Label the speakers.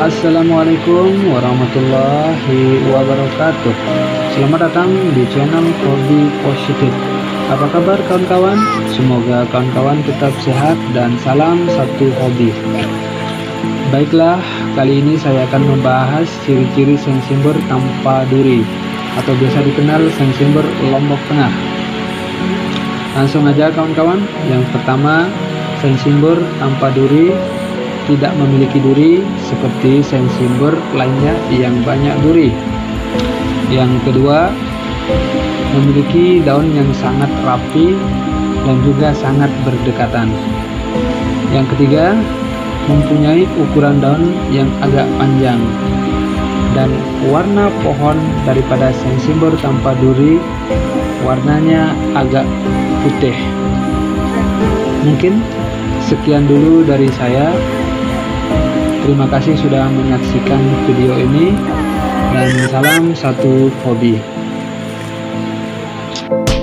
Speaker 1: Assalamualaikum warahmatullahi wabarakatuh. Selamat datang di channel Hobi Positif. Apa kabar kawan-kawan? Semoga kawan-kawan tetap sehat dan salam satu hobi. Baiklah, kali ini saya akan membahas ciri-ciri sengsimbur tanpa duri atau biasa dikenal sengsimbur Lombok Tengah. Langsung aja kawan-kawan. Yang pertama, sengsimbur tanpa duri tidak memiliki duri seperti sengsimbur lainnya yang banyak duri. Yang kedua, memiliki daun yang sangat rapi dan juga sangat berdekatan. Yang ketiga, mempunyai ukuran daun yang agak panjang. Dan warna pohon daripada sengsimbur tanpa duri warnanya agak putih. Mungkin sekian dulu dari saya. Terima kasih sudah menyaksikan video ini, dan salam satu hobi.